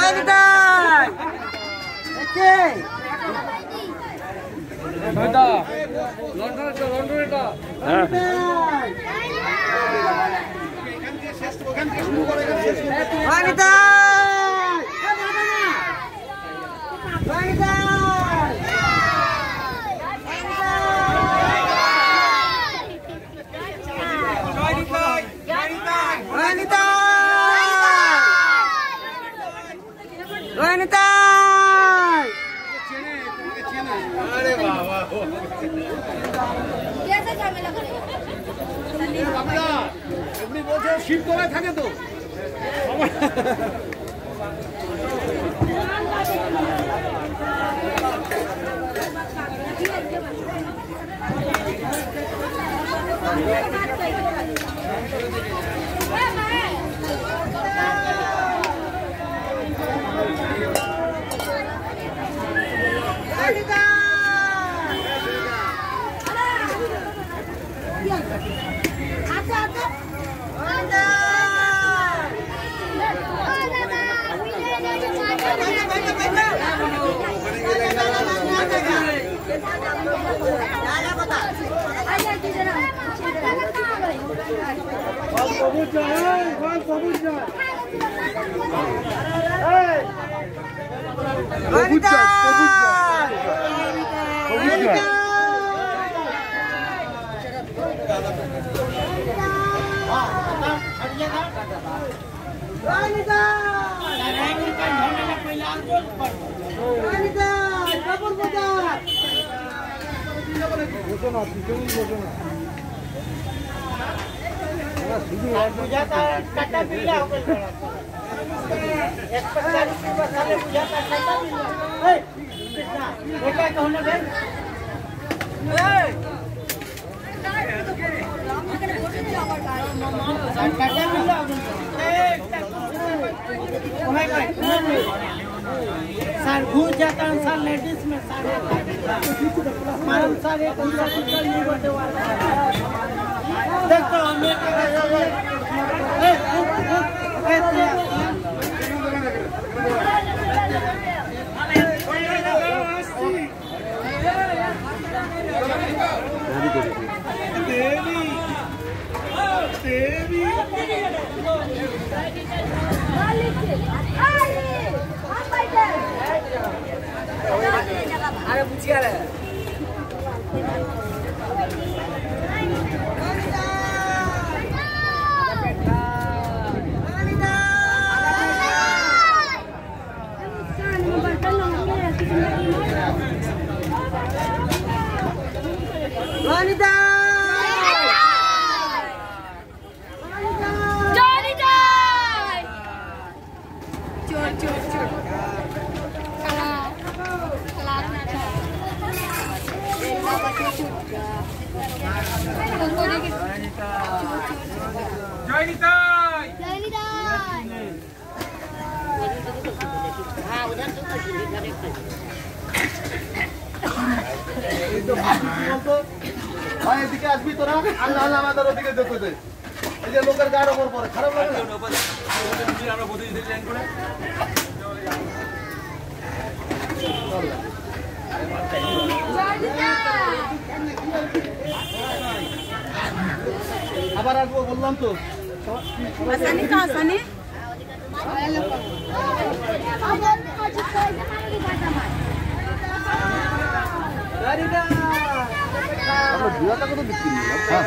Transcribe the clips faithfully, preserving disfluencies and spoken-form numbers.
শীত করে থাকে তো बुझाता काटा बिल्ला हो गया एक पर चालीस रुपया साले बुझाता काटा बिल्ला ए कितना बेटा कहने भाई ए काटा बिल्ला हो गया ए भाई भाई सर घुस जाता है सर लेडीज में सारे मालूम सारे कौन सा कुछ नहीं बोलते वाला देखो हमें ए ए देवी देवी अरे पूछिए रे Wanita! Johnny die! Cur cur cur. Kalah. Kalah nada. Apa cur cur. Johnny die! Johnny die! Ah, udah tuh sini dari itu. Itu apa? ভাই এদিকে আসবি তোরা আল্লাহ আল্লাহ আমাদের ওদিকে দেখতে দে এই যে লোকের গায়ের উপর পড়ে খারাপ লাগে না আমরা বদি দিতে লাইন করে আবার আসবো বললাম তো আসানি তো আসানি গাড়িটা আমরা দুয়া টাকা তো বিক্রি না হ্যাঁ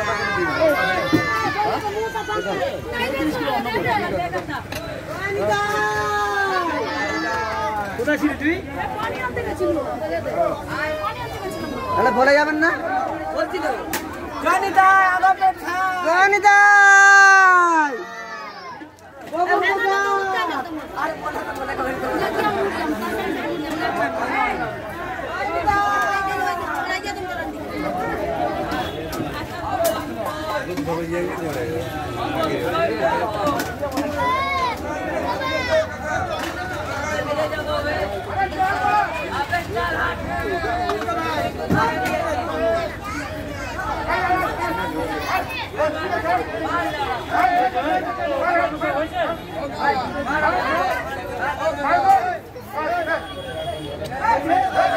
কোথায় ছিলি তুই পানি আনতে গেছিল আরে বলে যাবেন না বলছিল গানিদা আবার খা গানিদা বাবা বাবা আরে বলা তো বলা করে Bye. है